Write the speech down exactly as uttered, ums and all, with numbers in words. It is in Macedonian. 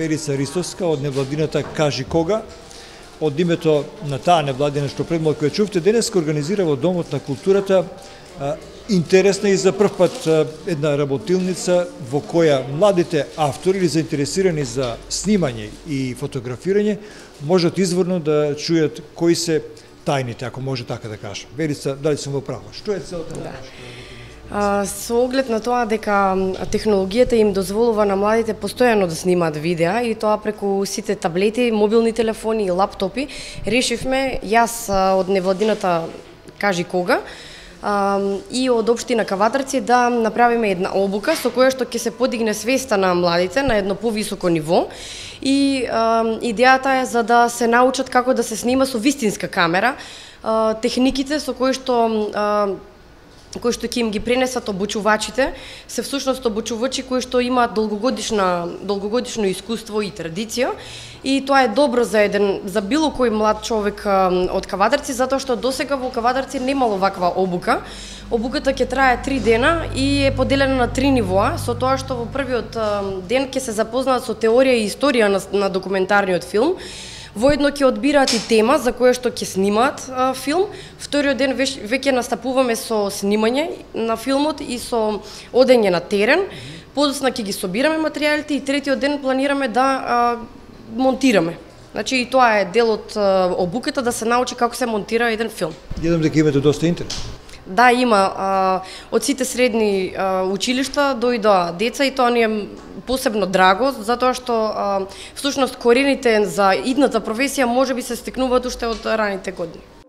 Верица Ристовска од невладината Кажи Кога. Од името на таа невладина што предмал која чувте, денеска организира во Домот на културата интересна и за прв пат една работилница во која младите автори или заинтересирани за снимање и фотографирање можат изворно да чујат кои се тајните, ако може така да кажам. Верица, дали сум во право? Што е целта на А, со оглед на тоа дека технологијата им дозволува на младите постојано да снимаат видеа и тоа преку сите таблети, мобилни телефони и лаптопи, решивме јас од невладината Кажи Кога и од општина Кавадарци да направиме една обука со која што ќе се подигне свеста на младите на едно повисоко ниво и а, идејата е за да се научат како да се снима со вистинска камера, а, техниките со кои што а, кои што ќе им ги пренесат обучувачите, се всушност обучувачи кои што имаат долгогодишна долгогодишно искуство и традиција и тоа е добро за еден за било кој млад човек од Кавадарци затоа што досега во Кавадарци немало ваква обука. Обуката ќе трае три дена и е поделена на три нивоа, со тоа што во првиот ден ќе се запознаат со теорија и историја на, на документарниот филм. Воедно ќе одбираат и тема за која што ќе снимаат а, филм. Вториот ден веќе, веќе настапуваме со снимање на филмот и со одење на терен. Подоцна ќе ги собираме материјалите и третиот ден планираме да а, монтираме. Значи и тоа е дел од а, обуката да се научи како се монтира еден филм. Гледам дека имате доста интерес. Да, има. А, од сите средни а, училишта дојдоа деца и тоа ни е посебно драго, затоа што а, всушност корените за идната професија можеби се стекнуваат уште од раните години.